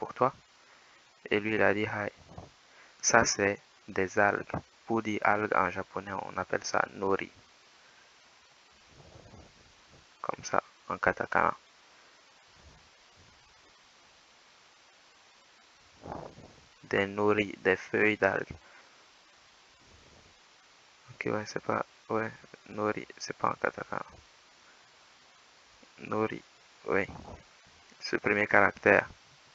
pour toi. Et lui, il a dit hi. Ça, c'est des algues. Pour dire algues en japonais, on appelle ça nori. Comme ça, en katakana. Des nori, des feuilles d'algues. Ok, ouais, c'est pas... Ouais, nori, c'est pas en katakana. Nori, oui. Ce premier caractère.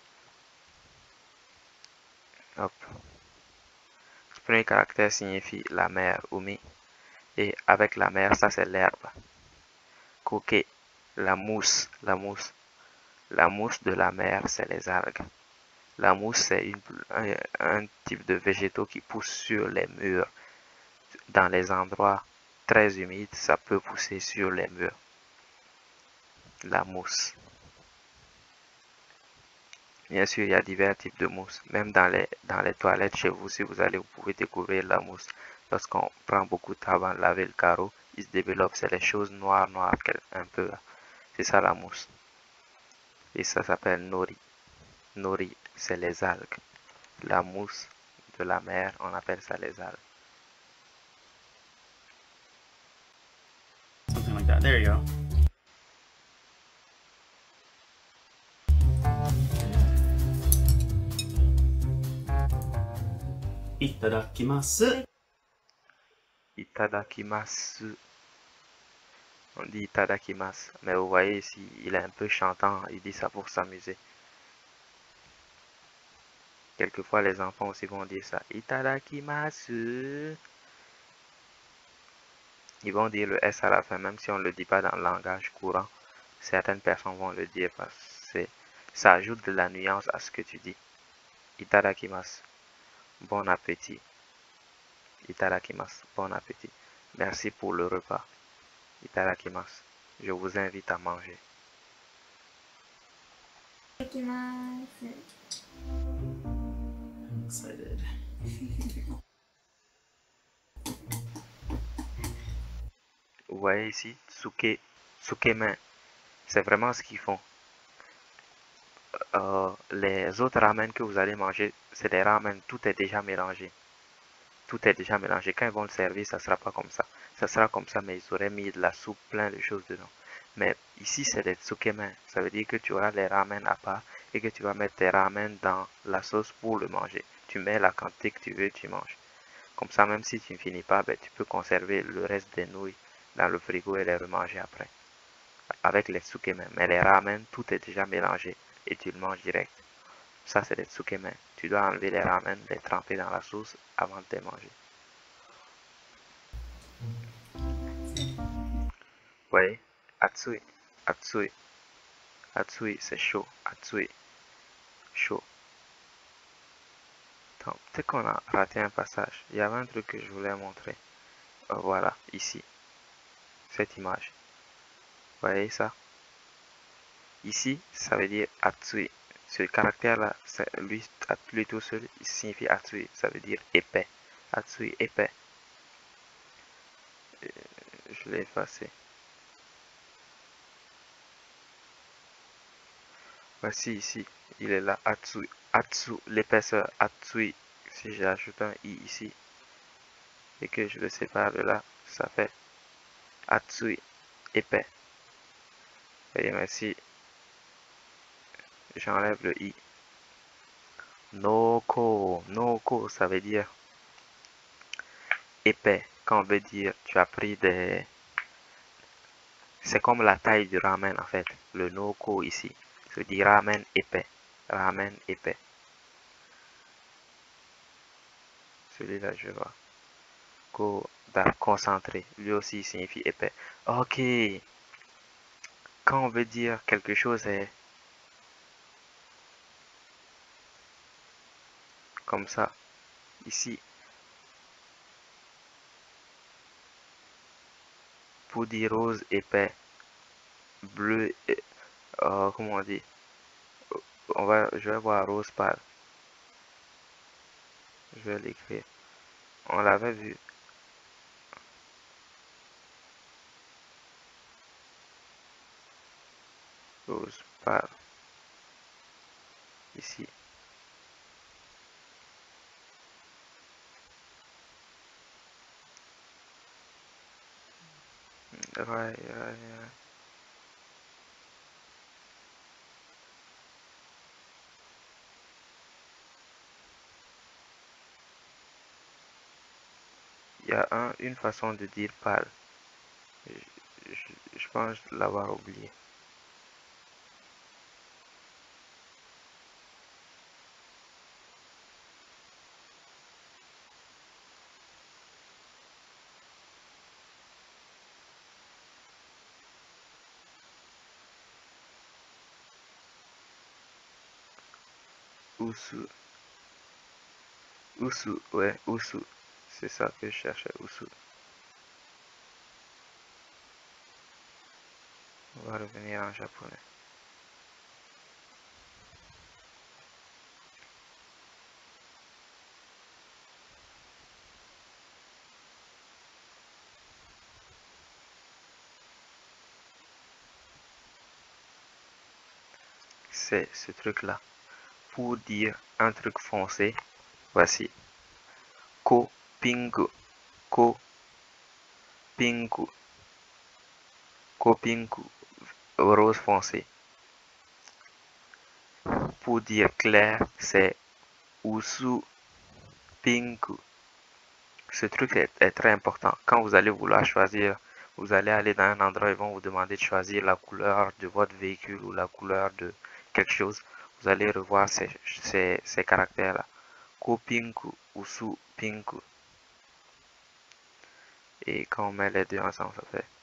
Hop. Ce premier caractère signifie la mer, umi. Et avec la mer, ça c'est l'herbe. Koke, la mousse, la mousse. La mousse de la mer, c'est les algues. La mousse, c'est un type de végétaux qui pousse sur les murs. Dans les endroits très humides, ça peut pousser sur les murs. La mousse. Bien sûr, il y a divers types de mousse. Même dans les toilettes chez vous, si vous allez, vous pouvez découvrir la mousse. Lorsqu'on prend beaucoup de temps avant de laver le carreau, il se développe, c'est les choses noires, un peu. C'est ça la mousse. Et ça s'appelle nori. Nori, c'est les algues. La mousse de la mer, on appelle ça les algues. Something like that. There you go. Itadakimasu. Itadakimasu. On dit itadakimasu. Mais vous voyez ici, il est un peu chantant. Il dit ça pour s'amuser. Quelquefois, les enfants aussi vont dire ça. Itadakimasu. Ils vont dire le S à la fin, même si on ne le dit pas dans le langage courant. Certaines personnes vont le dire parce que ça ajoute de la nuance à ce que tu dis. Itadakimasu. Bon appétit. Itadakimasu. Bon appétit. Merci pour le repas. Itadakimasu. Je vous invite à manger. I'm excited. Vous voyez ici, tsukemen. C'est vraiment ce qu'ils font. Les autres ramen que vous allez manger, c'est des ramen, tout est déjà mélangé. Tout est déjà mélangé. Quand ils vont le servir, ça sera pas comme ça. Ça sera comme ça, mais ils auraient mis de la soupe, plein de choses dedans. Mais ici, c'est des tsukemen. Ça veut dire que tu auras les ramen à part et que tu vas mettre tes ramen dans la sauce pour le manger. Tu mets la quantité que tu veux, tu manges. Comme ça, même si tu ne finis pas, ben, tu peux conserver le reste des nouilles dans le frigo et les remanger après. Avec les tsukemen. Mais les ramen, tout est déjà mélangé et tu le manges direct. Ça, c'est des tsukemen. Tu dois enlever les ramen, les tremper dans la sauce avant de les manger. Vous voyez? Atsui, atsui, atsui, c'est chaud. Atsui, chaud. Attends, peut-être qu'on a raté un passage. Il y avait un truc que je voulais montrer. Voilà, ici. Cette image. Vous voyez ça? Ici, ça veut dire atsui. Ce caractère-là, lui tout seul, il signifie atsui. Ça veut dire épais. Atsui, épais. Je l'ai effacé. Voici ici, il est là, Atsu. Atsu, l'épaisseur, Atsui. Si j'ajoute un i ici et que je le sépare de là, ça fait Atsui, épais. Et merci, j'enlève le i. Noko, noko, ça veut dire épais. Quand on veut dire tu as pris des... C'est comme la taille du ramen en fait. Le noko ici, ça veut dire ramen épais. Ramen épais. Celui-là, je vois. Concentré. Lui aussi, il signifie épais. Ok. Quand on veut dire quelque chose est comme ça, ici, pour dire rose épais, bleu, comment on dit? Je vais voir rose pâle. Je vais l'écrire. On l'avait vu. Rose pâle. ici. Ouais. Il y a une façon de dire pâle. Je pense l'avoir oublié. Ousu. Ousu, ouais, Ousu. C'est ça que je cherchais, Ousu. On va revenir en japonais. C'est ce truc-là. Pour dire un truc foncé, voici. Ko pingu. Ko pingu. Ko pingu. Rose foncé. Pour dire clair, c'est Usu pingu. Ce truc est très important. Quand vous allez vouloir choisir, vous allez aller dans un endroit, ils vont vous demander de choisir la couleur de votre véhicule ou la couleur de quelque chose. Vous allez revoir ces caractères-là. Ko pinku, Usu pinku. Et quand on met les deux ensemble, ça fait